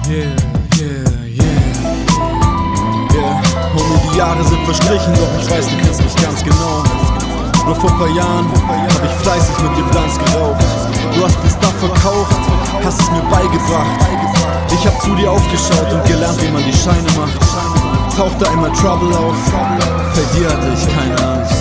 Yeah, yeah, yeah. Yeah, Homie, die Jahre sind verstrichen, doch ich weiß, du kennst mich ganz genau. Nur vor paar Jahren hab ich fleißig mit dir Blunts geraucht. Du hast den Stuff verkauft, hast es mir beigebracht. Ich hab zu dir aufgeschaut und gelernt, wie man die Scheine macht. Tauchte einmal Trouble auf, bei dir hatte ich keine Angst.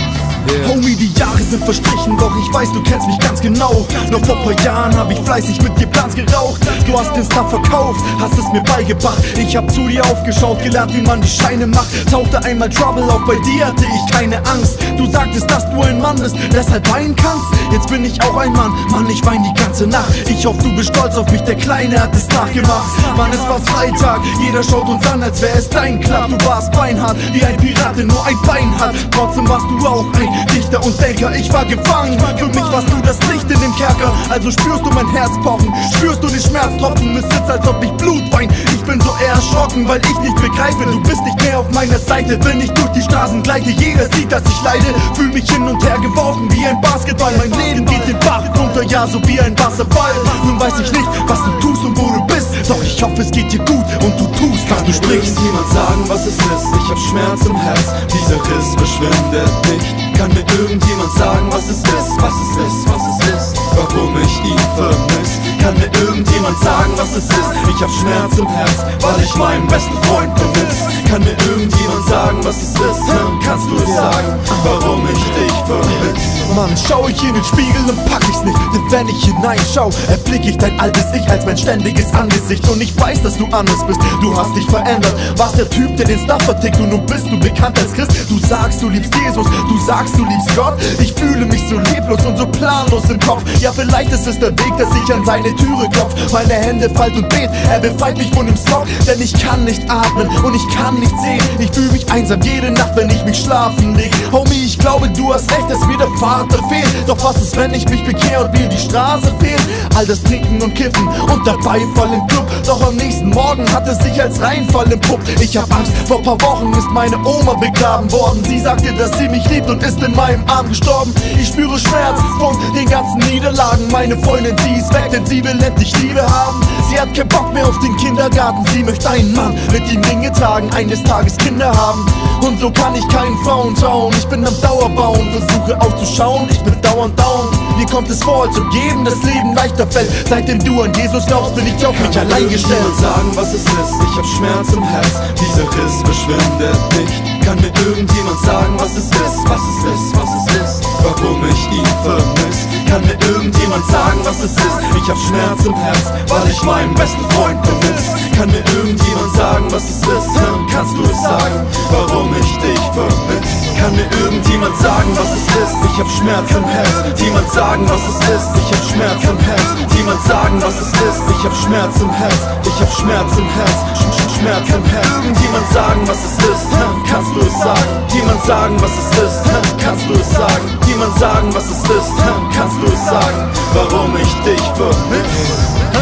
Yeah. Homie, die Jahre sind verstrichen, doch ich weiß, du kennst mich ganz genau. Noch vor paar Jahren hab ich fleißig mit dir Blunts geraucht. Du hast den Stuff verkauft, hast es mir beigebracht. Ich hab zu dir aufgeschaut, gelernt, wie man die Scheine macht. Tauchte einmal Trouble auf, bei dir hatte ich keine Angst. Du sagtest, dass du ein Mann bist, deshalb weinen kannst. Jetzt bin ich auch ein Mann, Mann, ich wein die ganze Nacht. Ich hoffe, du bist stolz auf mich, der Kleine hat es nachgemacht. Mann, es war Freitag, jeder schaut uns an, als wär es dein Club. Du warst beinhart, wie ein Pirat, der nur ein Bein hat. Trotzdem warst du auch ein Dichter und Denker, ich war gefangen. Für mich warst du das Licht in dem Kerker. Also spürst du mein Herz pochen, spürst du den Schmerztropfen. Es sitzt, als ob ich Blut wein. Ich bin so erschrocken, weil ich nicht begreife, du bist nicht mehr auf meiner Seite. Wenn ich durch die Straßen gleite, jeder sieht, dass ich leide. Fühl mich hin und her geworfen wie ein Basketball. Mein Leben geht den Bach runter, ja, so wie ein Wasserfall. Nun weiß ich nicht, was du tust und wo du bist, doch ich hoffe, es geht dir gut und du tust, was du sprichst. Kann mir irgendjemand sagen, was es ist? Ich hab Schmerz im Herz, dieser Riss verschwindet nicht. Kann mir irgendjemand sagen, was es ist? Was es ist, was es ist? Warum ich ihn vermiss? Kann mir irgendjemand sagen, was es ist? Ich hab Schmerz im Herz, weil ich meinen besten Freund vermiss. Kann mir irgendjemand sagen, was es ist? Kannst du es sagen, warum ich dich vermiss? Mann, schau ich in den Spiegel und pack ich's nicht. Denn wenn ich hineinschau, erblick ich dein altes Ich als mein ständiges Angesicht. Und ich weiß, dass du anders bist, du hast dich verändert. Warst der Typ, der den Stuff vertickt und nun bist du bekannt als Christ. Du sagst, du liebst Jesus, du sagst, du liebst Gott. Ich fühle mich so leblos und so planlos im Kopf. Ja, vielleicht ist es der Weg, dass ich an seine Türe klopf. Meine Hände fallt und bet, er befreit mich von dem Smog. Denn ich kann nicht atmen und ich kann nicht sehen. Ich fühle mich einsam jede Nacht, wenn ich mich schlafen leg. Homie, ich glaube, du hast recht, dass mir der Vater fehlt. Doch was ist, wenn ich mich bekehre und mir die Straße fehlt? All das Trinken und Kiffen und der Beifall im Club. Doch am nächsten Morgen hat es sich als Reinfall entpuppt. Ich hab Angst, vor paar Wochen ist meine Oma begraben worden. Sie sagte, dass sie mich liebt und ist in meinem Arm gestorben. Ich spüre Schmerz von den ganzen Niederlagen. Meine Freundin, sie ist weg, denn sie will endlich Liebe haben. Sie hat keinen Bock mehr auf den Kindergarten. Sie möchte einen Mann mit ihm Ringe tragen, eines Tages Kinder haben. Und so kann ich keinen Frauen trauen. Ich bin am Dauerbauen, versuche aufzuschauen. Ich bin dauernd down. Mir kommt es vor, als ob jedem das Leben leichter fällt. Seitdem du an Jesus glaubst, bin ich auf mich allein gestellt. Kann mir sagen, was es ist? Ich hab Schmerz im Herz, dieser Riss verschwindet nicht. Kann mir irgendjemand sagen, was es ist? Was es ist, was es ist? Warum ich ihn vermiss? Kann mir irgendjemand sagen, was es ist? Ich hab Schmerz im Herz, weil ich meinen besten Freund vermiss. Kann mir irgendjemand sagen, was es ist? Kannst du es sagen, warum ich dich vermiss? Kann mir irgendjemand sagen, was es ist? Ich hab Schmerz im Herz. Jemand sagen, was es ist? Ich hab Schmerz im Herz. Jemand sagen, was es ist? Ich hab Schmerz im Herz. Ich hab Schmerz im Herz. Schmerz im Herz. Irgendjemand sagen, was es ist? Kannst du es sagen? Jemand sagen, was es ist? Kannst du es sagen? Jemand sagen, was es ist? Kannst du es sagen, warum ich dich vermiss?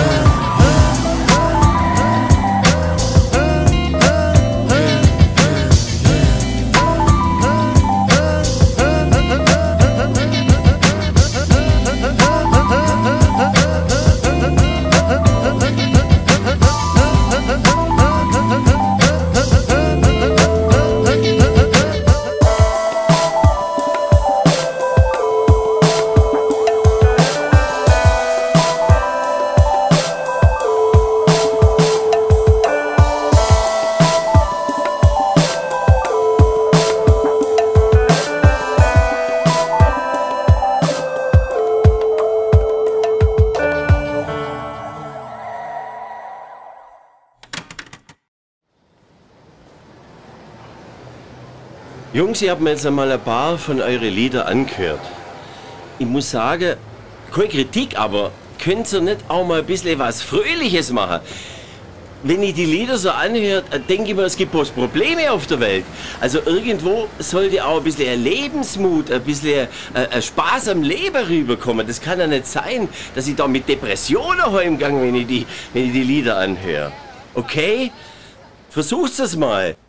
Jungs, ich habe mir jetzt einmal ein paar von euren Lieder angehört. Ich muss sagen, keine Kritik, aber könnt ihr nicht auch mal ein bisschen was Fröhliches machen? Wenn ich die Lieder so anhöre, denke ich mir, es gibt bloß Probleme auf der Welt. Also irgendwo sollte auch ein bisschen Lebensmut, ein bisschen Spaß am Leben rüberkommen. Das kann ja nicht sein, dass ich da mit Depressionen heimgehe, wenn ich die Lieder anhöre. Okay? Versucht es mal.